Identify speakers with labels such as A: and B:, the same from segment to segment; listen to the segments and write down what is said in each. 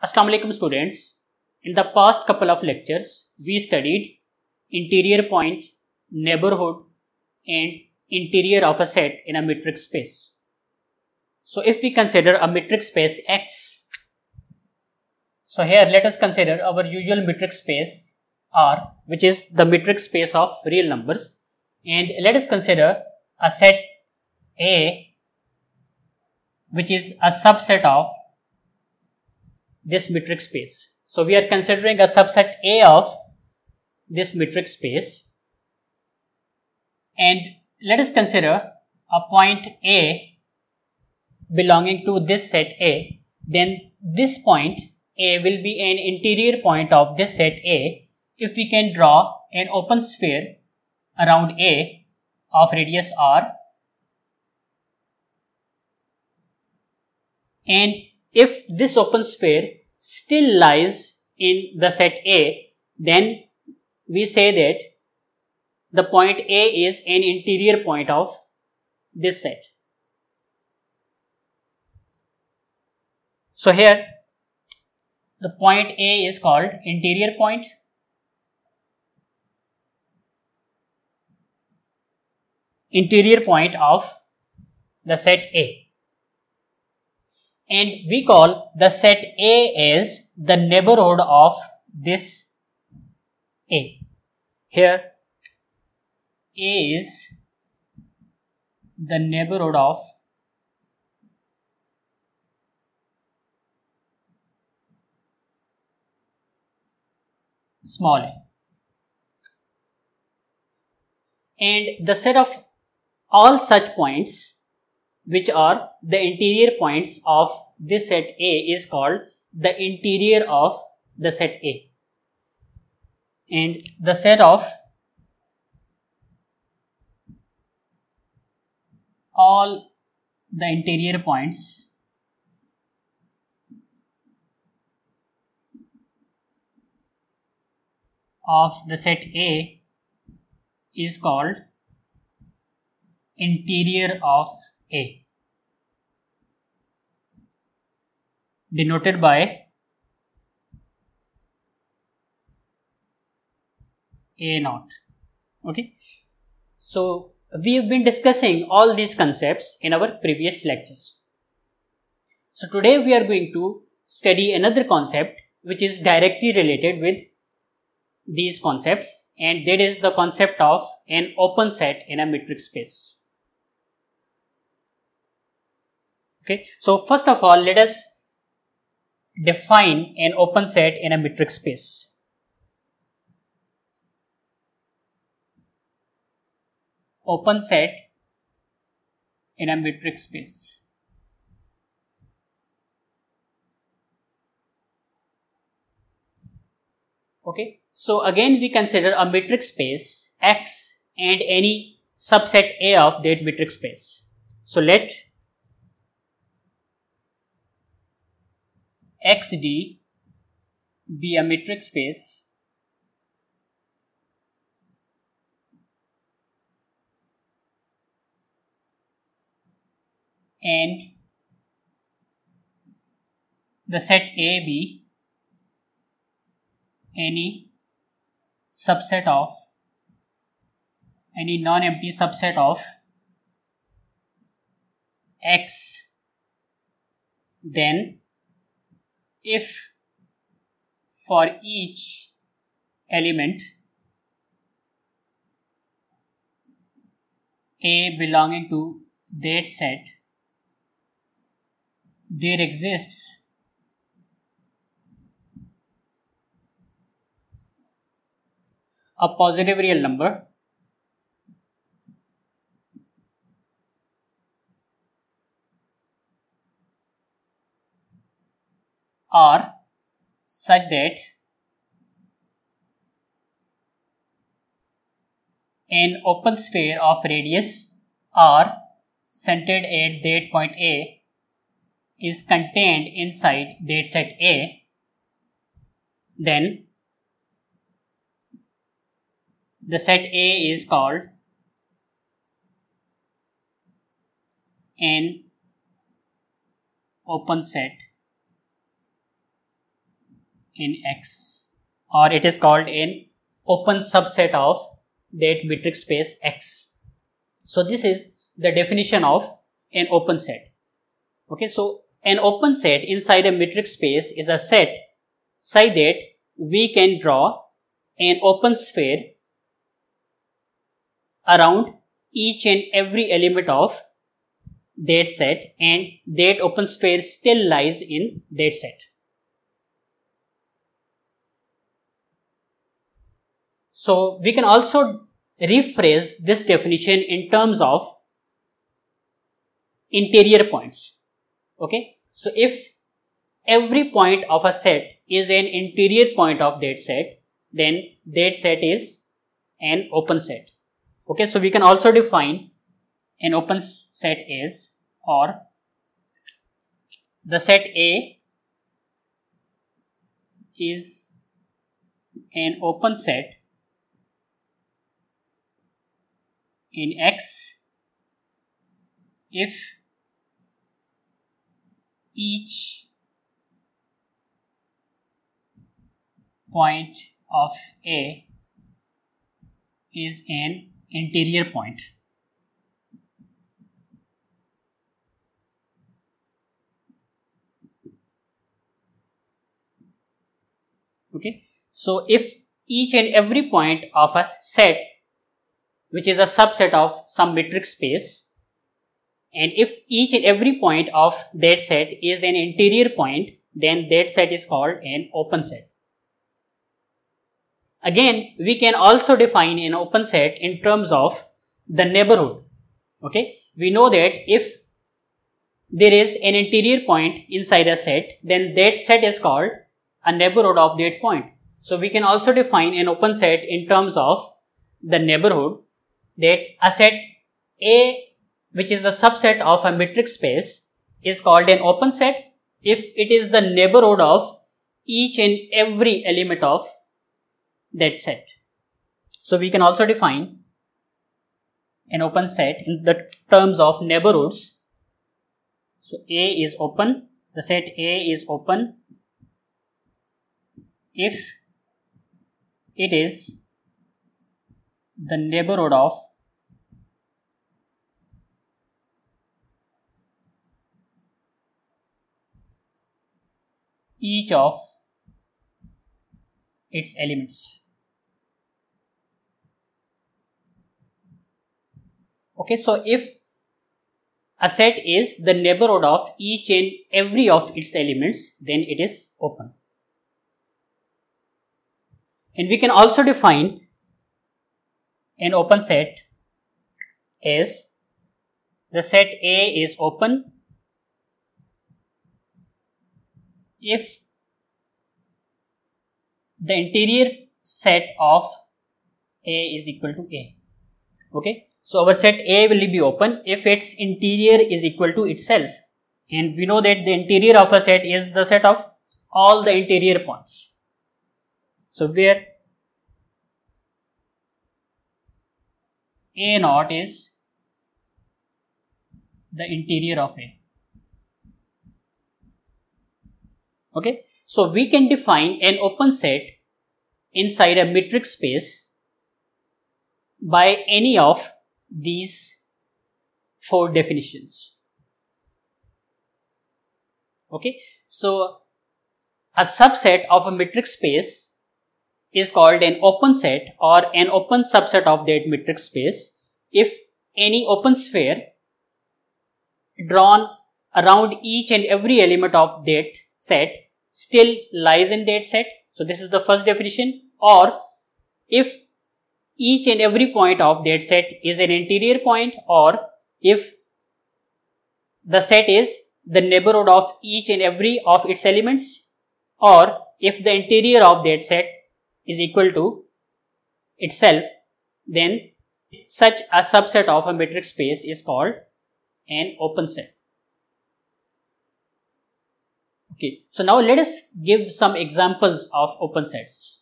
A: Assalamu alaikum students. In the past couple of lectures, we studied interior point, neighborhood and interior of a set in a metric space. So if we consider a metric space X, so here let us consider our usual metric space R, which is the metric space of real numbers, and let us consider a set A, which is a subset of this metric space. So we are considering a subset A of this metric space, and let us consider a point A belonging to this set A. Then this point A will be an interior point of this set A if we can draw an open sphere around A of radius R, and if this open sphere still lies in the set A, then we say that the point A is an interior point of this set. So here the point A is called interior point, of the set A. And we call the set A as the neighborhood of this A. Here A is the neighborhood of small a. And the set of all such points which are the interior points of this set A is called the interior of the set A. And the set of all the interior points of the set A is called interior of A, denoted by A naught. Okay, so we have been discussing all these concepts in our previous lectures. So today we are going to study another concept which is directly related with these concepts, and that is the concept of an open set in a metric space. Okay, so first of all, let us define an open set in a metric space. Open set in a metric space. Okay, so again we consider a metric space X and any subset A of that metric space. So let XD be a metric space and the set A be any subset of any non-empty subset of X, then if for each element A belonging to that set there exists a positive real number R such that an open sphere of radius R centered at that point A is contained inside that set A, then the set A is called an open set in X, or it is called an open subset of that metric space X. So this is the definition of an open set. Okay, so an open set inside a metric space is a set such that we can draw an open sphere around each and every element of that set, and that open sphere still lies in that set. So we can also rephrase this definition in terms of interior points. Okay, so if every point of a set is an interior point of that set, then that set is an open set. Okay, so we can also define an open set is, or the set A is an open set in X if each point of A is an interior point. Okay, so if each and every point of a set, which is a subset of some metric space, and if each and every point of that set is an interior point, then that set is called an open set. Again, we can also define an open set in terms of the neighborhood. Okay, we know that if there is an interior point inside a set, then that set is called a neighborhood of that point. So we can also define an open set in terms of the neighborhood, that a set A, which is the subset of a metric space, is called an open set if it is the neighborhood of each and every element of that set. So we can also define an open set in the terms of neighborhoods. So A is open, the set A is open if it is the neighborhood of each of its elements. Okay, so if a set is the neighborhood of each and every of its elements, then it is open. And we can also define an open set as the set A is open if the interior set of A is equal to A. Okay, so our set A will be open if its interior is equal to itself, and we know that the interior of a set is the set of all the interior points. So where A naught is the interior of A. Okay, so we can define an open set inside a metric space by any of these four definitions. Okay, so a subset of a metric space is called an open set or an open subset of that metric space if any open sphere drawn around each and every element of that set still lies in that set. So this is the first definition. Or if each and every point of that set is an interior point, or if the set is the neighborhood of each and every of its elements, or if the interior of that set is equal to itself, then such a subset of a metric space is called an open set. Okay, so now let us give some examples of open sets.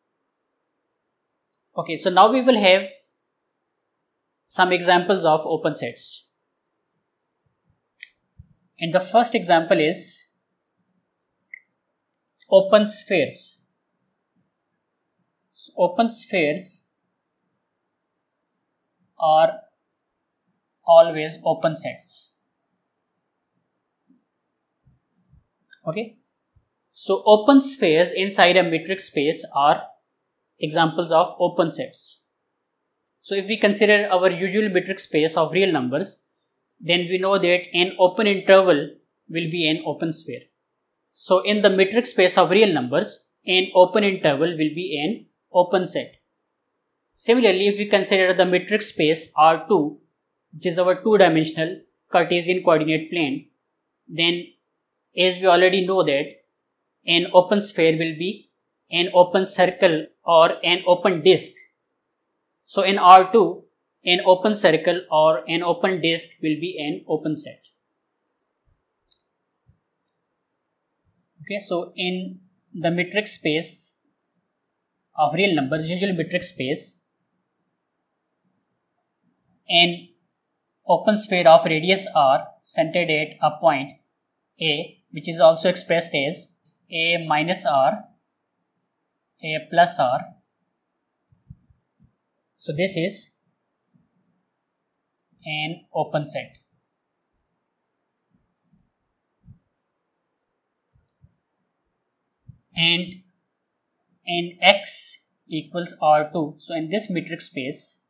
A: Okay, so now we will have some examples of open sets. And the first example is open spheres. So open spheres are always open sets. Okay. So open spheres inside a metric space are examples of open sets. So if we consider our usual metric space of real numbers, then we know that an open interval will be an open sphere. So in the metric space of real numbers, an open interval will be an open set. Similarly, if we consider the metric space R2, which is our two-dimensional Cartesian coordinate plane, then as we already know that an open sphere will be an open circle or an open disk. So in R2, an open circle or an open disk will be an open set. Okay, so in the metric space of real numbers, usual metric space, an open sphere of radius r centered at a point A, which is also expressed as A minus r, A plus r. So this is an open set. And in X equals R2, so in this metric space,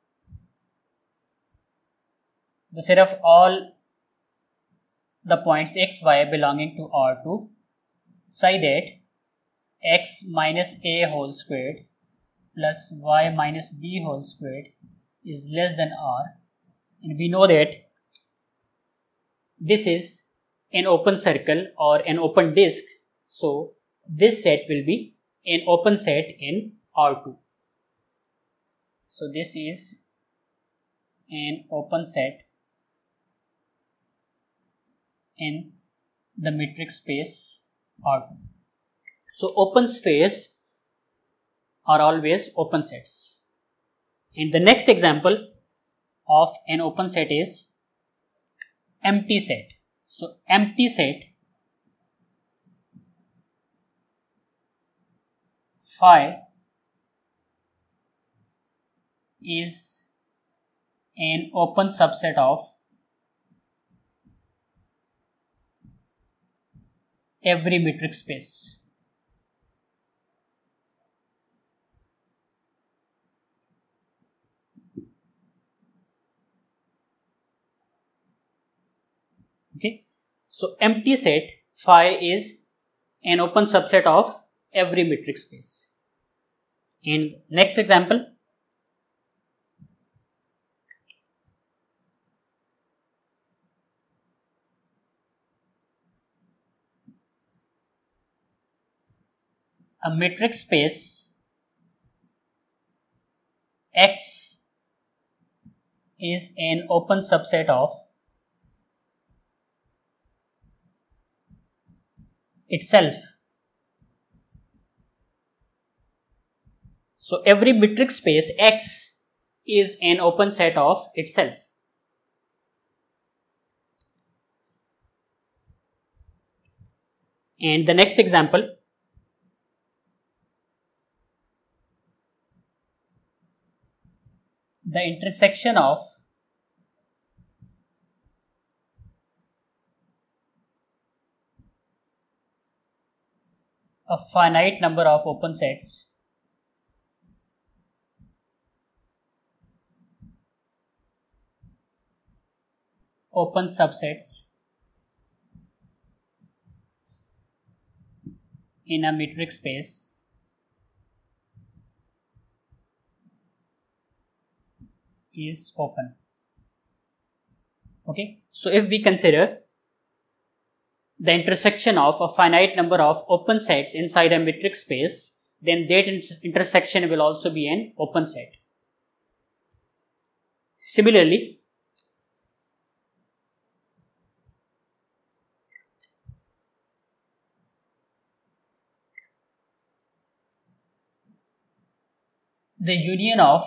A: the set of all the points x, y belonging to R2 such that x minus a whole squared plus y minus b whole squared is less than r, and we know that this is an open circle or an open disk, so this set will be an open set in R2. So this is an open set in the metric space R2. So open spheres are always open sets. And the next example of an open set is empty set. So empty set phi is an open subset of every metric space. Okay, so empty set phi is an open subset of every metric space. And next example, a metric space X is an open subset of itself. So every metric space X is an open set of itself. And the next example, the intersection of a finite number of open sets open subsets in a metric space is open. Okay, so if we consider the intersection of a finite number of open sets inside a metric space, then that intersection will also be an open set. Similarly, the union of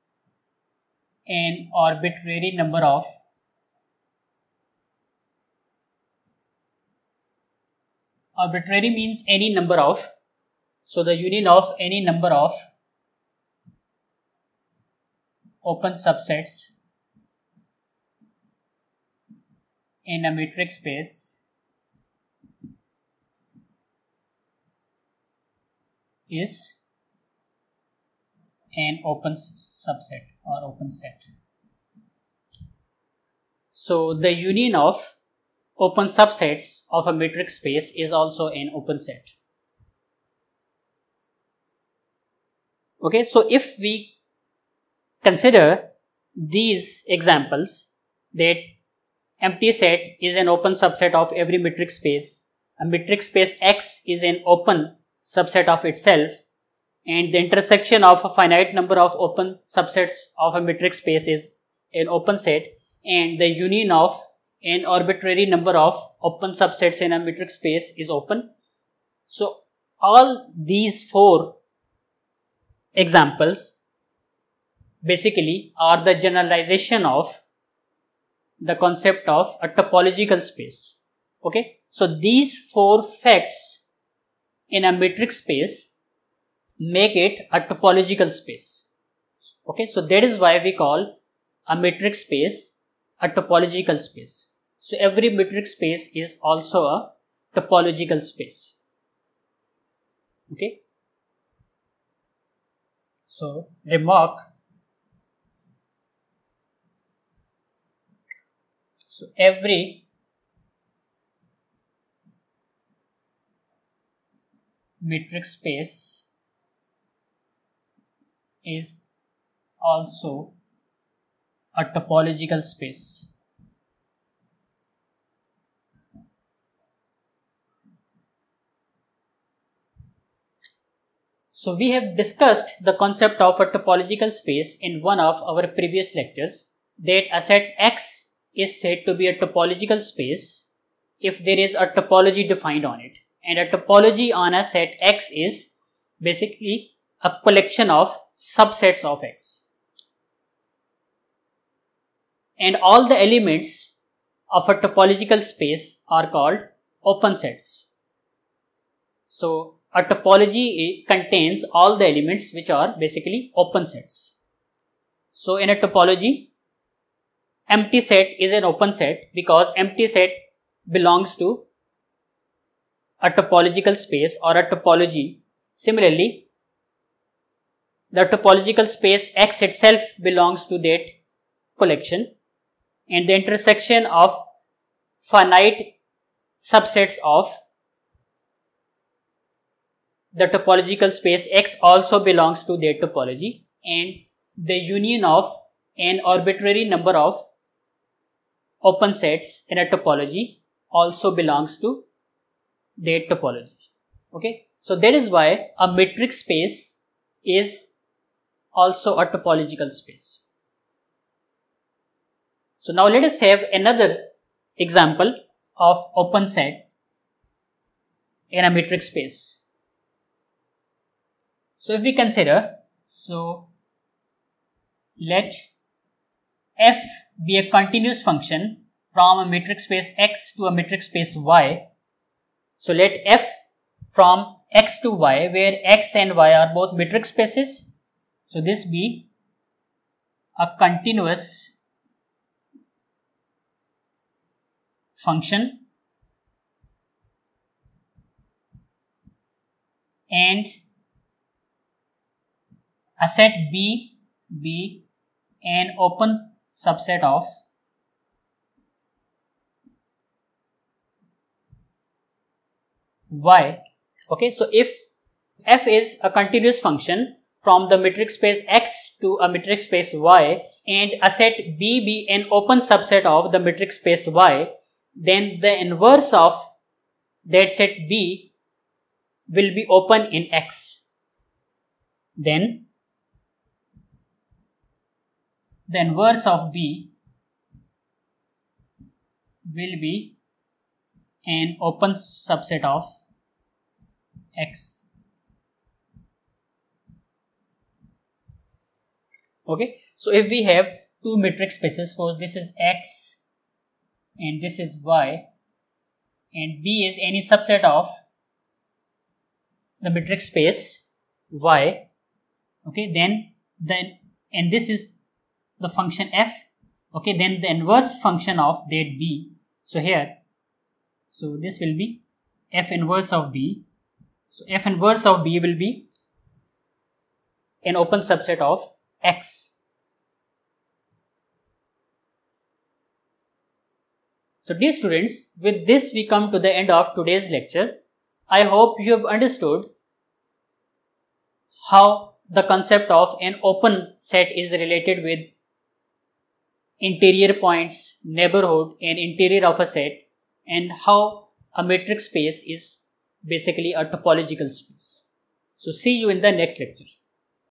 A: an arbitrary number of Arbitrary means any number of, so the union of any number of open subsets in a metric space is an open subset or open set. So the union of open subsets of a metric space is also an open set. Okay, so if we consider these examples, that empty set is an open subset of every metric space, a metric space X is an open subset of itself, and the intersection of a finite number of open subsets of a metric space is an open set, and the union of an arbitrary number of open subsets in a metric space is open. So all these four examples basically are the generalization of the concept of a topological space. Okay, so these four facts in a metric space make it a topological space. Okay, so that is why we call a metric space a topological space. So every metric space is also a topological space. Okay, so remark, so every metric space is also a topological space. So we have discussed the concept of a topological space in one of our previous lectures, that a set X is said to be a topological space if there is a topology defined on it, and a topology on a set X is basically a collection of subsets of X, and all the elements of a topological space are called open sets. So a topology contains all the elements which are basically open sets. So in a topology, empty set is an open set because empty set belongs to a topological space or a topology. Similarly, the topological space X itself belongs to that collection, and the intersection of finite subsets of the topological space X also belongs to that topology, and the union of an arbitrary number of open sets in a topology also belongs to that topology. Okay, so that is why a metric space is also a topological space. So now let us have another example of open set in a metric space. So if we consider, so let f be a continuous function from a metric space X to a metric space Y. So let f from X to Y, where X and Y are both metric spaces, so this be a continuous function, and a set B be an open subset of Y. Okay, so if f is a continuous function from the metric space X to a metric space Y, and a set B be an open subset of the metric space Y, then the inverse of that set B will be open in X. Then the inverse of B will be an open subset of X. Okay, so if we have two metric spaces, suppose this is X and this is Y, and B is any subset of the metric space Y, okay, then and this is the function f, okay, then the inverse function of that B. So here, so this will be f inverse of B. So f inverse of B will be an open subset of X. So dear students, with this we come to the end of today's lecture. I hope you have understood how the concept of an open set is related with interior points, neighborhood and interior of a set, and how a metric space is basically a topological space. So see you in the next lecture.